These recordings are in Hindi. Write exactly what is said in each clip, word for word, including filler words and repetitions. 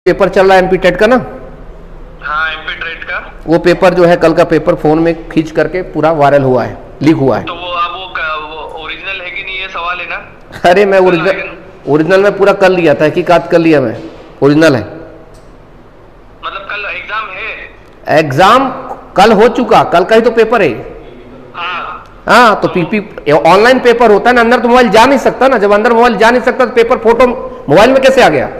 पेपर चल रहा है एमपी टेट का ना? हाँ, एमपी टेट का वो पेपर जो है कल का पेपर फोन में खींच करके पूरा वायरल हुआ है, लीक हुआ है। तो वो अब वो, वो ओरिजिनल है कि नहीं, ये सवाल है ना। अरे मैं ओरिजिनल ओरिजिनल में पूरा कर लिया था, हकीकत कर लिया मैं, ओरिजिनल है। मतलब कल एग्जाम है? एग्जाम कल हो चुका, कल का ही तो पेपर है। हाँ हाँ, तो पीपी ऑनलाइन पेपर होता है ना, अंदर तो मोबाइल जा नहीं सकता ना, जब अंदर मोबाइल जा नहीं सकता तो पेपर फोटो मोबाइल में कैसे आ गया?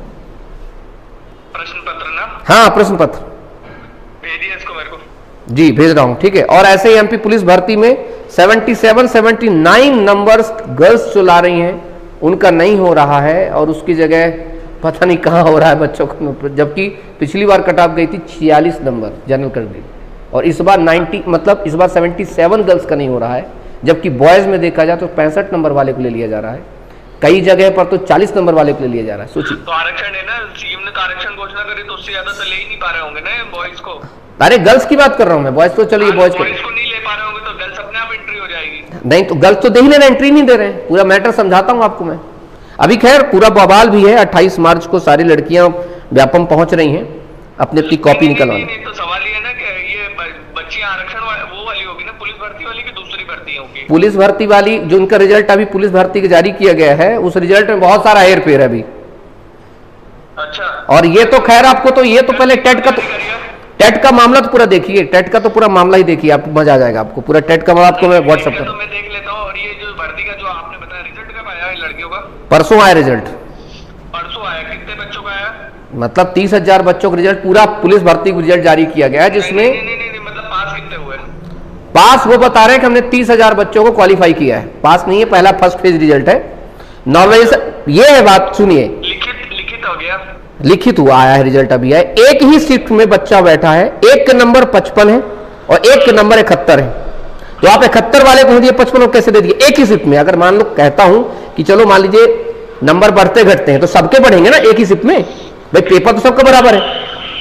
प्रश्न पत्र ना? हाँ, प्रश्न पत्र भेजिए इसको मेरे को। जी भेज रहा हूं, ठीक है। और ऐसे ही एमपी पुलिस भर्ती में सतहत्तर उन्यासी नंबर्स गर्ल्स जो ला रही हैं उनका नहीं हो रहा है, और उसकी जगह पता नहीं कहाँ हो रहा है बच्चों को, जबकि पिछली बार कट ऑफ गई थी छियालीस नंबर जनरल कैटेगरी, और इस बार नब्बे मतलब इस बार सतहत्तर गर्ल्स का नहीं हो रहा है, जबकि बॉयज में देखा जाए तो पैंसठ नंबर वाले को ले लिया जा रहा है, कई जगह पर तो चालीस नंबर वाले को ले लिया जा रहा है। सोचिए, तो आरक्षण है ना, सीएम ने तो आरक्षण घोषणा करी, तो उससे ज्यादा तो ले ही नहीं पा रहे होंगे ना बॉयज को। अरे गर्ल्स की बात कर रहा हूँ मैं, बॉयज तो चलिए बॉयज को को नहीं ले पा रहे होंगे तो गर्ल्स अपने आप एंट्री हो जाएगी। नहीं, तो गर्ल्स तो दे ही नहीं रहे, एंट्री नहीं दे रहे हैं, पूरा मैटर समझाता हूँ आपको मैं। अभी खैर पूरा बवाल भी है, अट्ठाईस मार्च को सारी लड़कियां व्यापम पहुंच रही हैं अपनी अपनी कॉपी निकलवाने। तो सवाल ये है ना कि ये बच्चियां आरक्षण वो वाली होगी ना, पुलिस भर्ती वाली की दूसरी भर्ती होगी? पुलिस भर्ती वाली, जो उनका रिजल्ट अभी पुलिस भर्ती का जारी किया गया है, उस रिजल्ट में बहुत सारा हेर फेर है अभी। अच्छा। और ये तो खैर आपको तो ये तो पहले टेट का तो टेट का मामला तो पूरा देखिए, टेट का तो पूरा मामला ही देखिए, आपको मजा आ जाएगा आपको पूरा टेट का मामला। आपको मैं व्हाट्सएप कर, तो मैं देख लेता हूं। और ये जो भर्ती का जो आपने बताया, रिजल्ट कब आया लड़कियों का? परसों आया रिजल्ट। परसों आया? कितने बच्चों का आया? मतलब तीस हजार बच्चों का रिजल्ट, पूरा पुलिस भर्ती का रिजल्ट जारी किया गया है, जिसमें नहीं, नहीं, नहीं, नहीं, मतलब पास कितने हुए? पास वो बता रहे हैं कि हमने तीस हजार बच्चों को क्वालिफाई किया है, पास नहीं है, पहला फर्स्ट फेज रिजल्ट है। नॉर्मल ये है बात, सुनिए, लिखित लिखित हो गया, लिखित हुआ आया है रिजल्ट अभी है। एक ही शिफ्ट में बच्चा बैठा है, एक का नंबर पचपन है और एक का नंबर इकहत्तर है, तो आप इकहत्तर वाले को दिए, पचपन को कैसे दे दिए एक ही शिफ्ट में? अगर मान लो कहता हूं कि चलो मान लीजिए नंबर बढ़ते घटते हैं तो सबके बढ़ेंगे ना एक ही शिफ्ट में, भाई पेपर तो सबका बराबर है।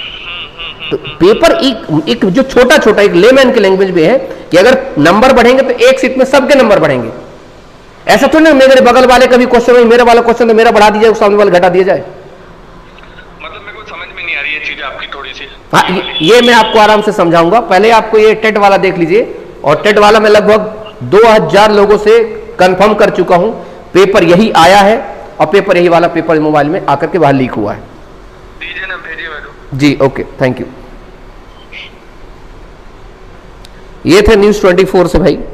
तो पेपर एक, एक जो छोटा छोटा एक लेमैन के लैंग्वेज में है कि अगर नंबर बढ़ेंगे तो एक शिफ्ट में सबके नंबर बढ़ेंगे। ऐसा तो नहीं मेरे बगल वाले का भी क्वेश्चन, मेरा वाला क्वेश्चन तो मेरा बढ़ा दिया जाए, सामने वाला घटा दिया जाए। मतलब मेरे को समझ में नहीं आ रही है चीज आपकी थोड़ी सी। हाँ, ये, ये मैं आपको आराम से समझाऊंगा। पहले आपको ये टेट वाला देख लीजिए, और टेट वाला मैं लगभग दो हजार लोगों से कंफर्म कर चुका हूं, पेपर यही आया है, और पेपर यही वाला पेपर मोबाइल में आकर के बाहर लीक हुआ है। दीजिए ना, भेजिए मेरे को। जी ओके, थैंक यू। ये थे न्यूज चौबीस से भाई।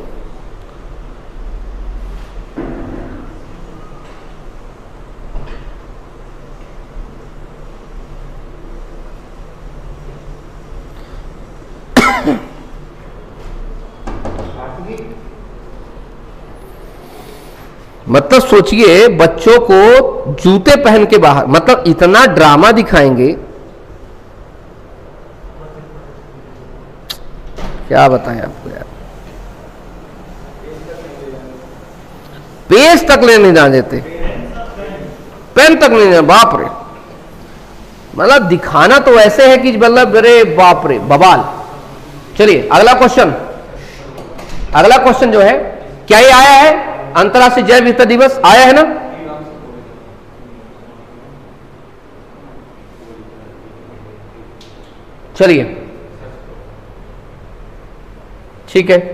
मतलब सोचिए, बच्चों को जूते पहन के बाहर, मतलब इतना ड्रामा दिखाएंगे, क्या बताएं आपको यार। पेज तक ले नहीं जाने देते, पेन तक नहीं, बाप रे, मतलब दिखाना तो ऐसे है कि मतलब अरे बाप रे बवाल। चलिए अगला क्वेश्चन, अगला क्वेश्चन जो है, क्या ये आया है अंतर्राष्ट्रीय जैव विविधता दिवस आया है ना? चलिए ठीक है,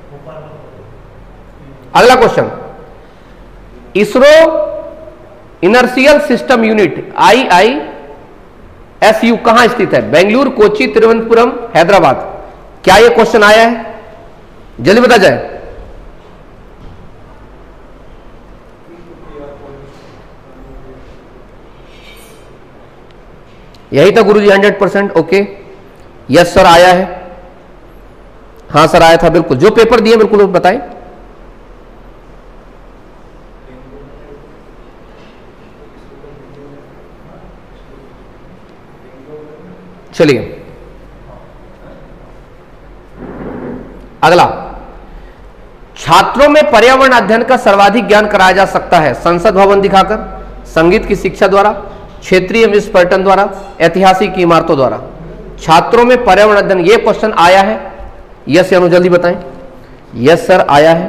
अगला question, ISRO inertial system unit I I S U कहां स्थित है? बेंगलुरु, कोची, तिरुवनंतपुरम, हैदराबाद। क्या यह क्वेश्चन आया है? जल्दी बता जाए। यही था गुरुजी, hundred percent okay, yes sir आया है, हाँ सर आया था, बिल्कुल जो पेपर दिए बिल्कुल बताएं। चलिए अगला, छात्रों में पर्यावरण अध्ययन का सर्वाधिक ज्ञान कराया जा सकता है संसद भवन दिखाकर, संगीत की शिक्षा द्वारा, क्षेत्रीय मिस पर्यटन द्वारा, ऐतिहासिक इमारतों द्वारा। छात्रों में पर्यावरण अध्ययन, ये क्वेश्चन आया है, यस या नो जल्दी बताएं। यस सर आया है,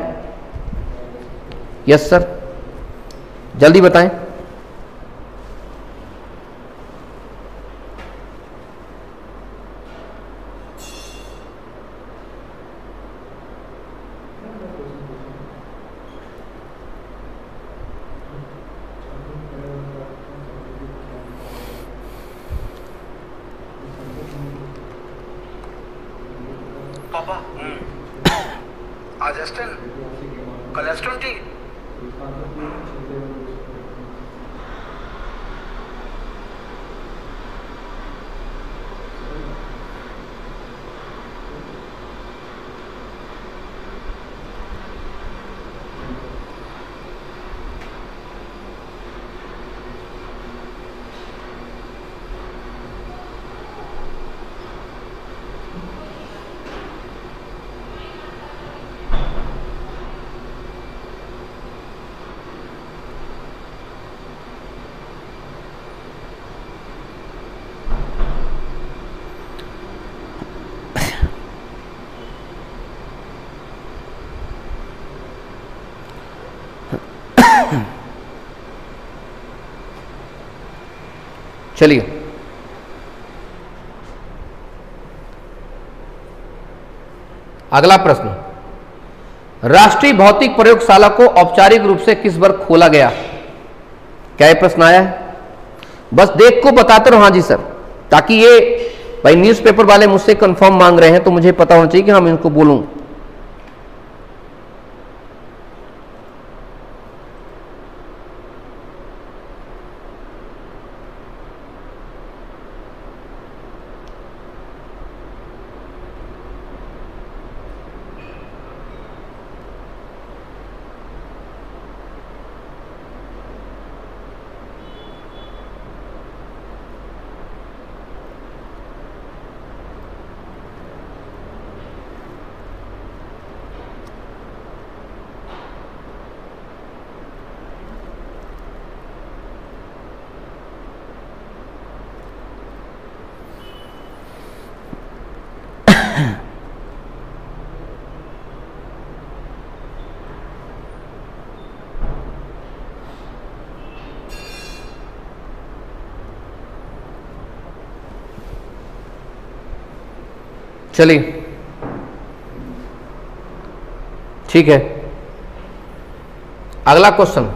यस सर, जल्दी बताएं। पापा आज एस्टन कल एस्टन थी। चलिए अगला प्रश्न, राष्ट्रीय भौतिक प्रयोगशाला को औपचारिक रूप से किस वर्ष खोला गया? क्या ये प्रश्न आया है? बस देख को बताते रहो हाँ जी सर, ताकि ये भाई न्यूज़पेपर वाले मुझसे कंफर्म मांग रहे हैं तो मुझे पता होना चाहिए कि हम इनको बोलूं। चलिए ठीक है, अगला क्वेश्चन,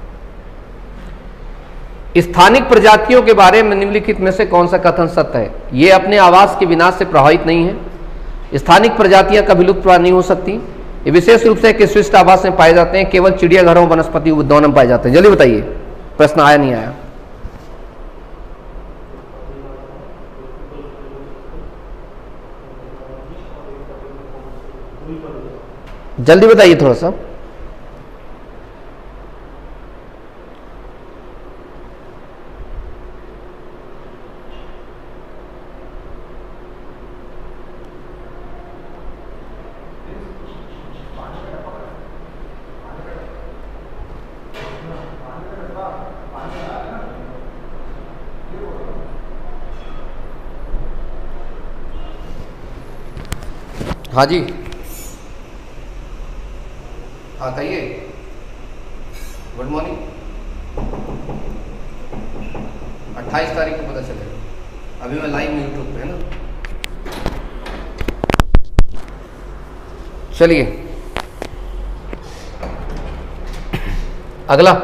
स्थानिक प्रजातियों के बारे में निम्नलिखित में से कौन सा कथन सत्य है? ये अपने आवास के विनाश से प्रभावित नहीं है। स्थानिक प्रजातियां कभी लुप्त नहीं हो सकती। ये विशेष रूप से एक विशिष्ट आवास में पाए जाते हैं, केवल चिड़ियाघरों वनस्पति उद्यानों में पाए जाते हैं। जल्दी बताइए, प्रश्न आया नहीं आया? जल्दी बताइए थोड़ा सा। हाँ जी, हाँ कहिए। Good morning. अट्ठाईस तारीख को पता चलेगा, अभी मैं लाइव में यूट्यूब पे है ना। चलिए अगला,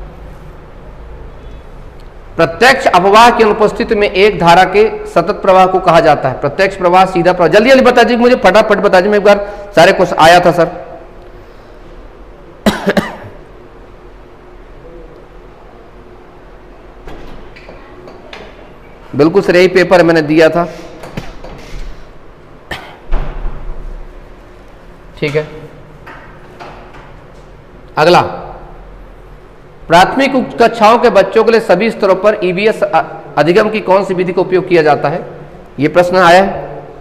प्रत्यक्ष अपवाह की अनुपस्थिति में एक धारा के सतत प्रवाह को कहा जाता है। प्रत्यक्ष प्रवाह, सीधा प्रवाह। जल्दी जल्दी बता दीजिए मुझे, फटाफट बता दीजिए। मैं एक बार सारे कुछ आया था सर। बिल्कुल सर, यही पेपर मैंने दिया था। ठीक है, अगला, प्राथमिक कक्षाओं के बच्चों के लिए सभी स्तरों पर ईवीएस अधिगम की कौन सी विधि का उपयोग किया जाता है? यह प्रश्न आया है।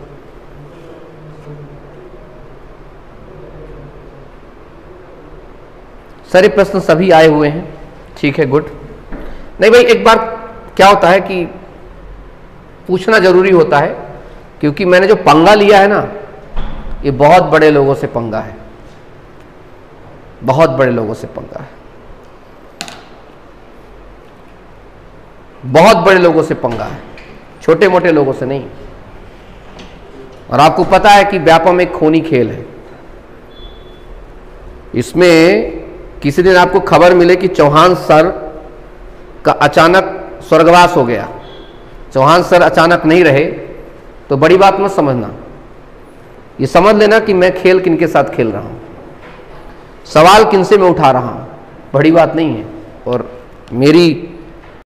सर ये प्रश्न सभी आए हुए हैं। ठीक है, गुड। नहीं भाई, एक बार क्या होता है कि पूछना जरूरी होता है, क्योंकि मैंने जो पंगा लिया है ना, ये बहुत बड़े लोगों से पंगा है, बहुत बड़े लोगों से पंगा है, बहुत बड़े लोगों से पंगा है, छोटे मोटे लोगों से नहीं। और आपको पता है कि व्यापम एक खूनी खेल है। इसमें किसी दिन आपको खबर मिले कि चौहान सर का अचानक स्वर्गवास हो गया, चौहान सर अचानक नहीं रहे, तो बड़ी बात मत समझना। ये समझ लेना कि मैं खेल किनके साथ खेल रहा हूं, सवाल किनसे मैं उठा रहा हूं, बड़ी बात नहीं है। और मेरी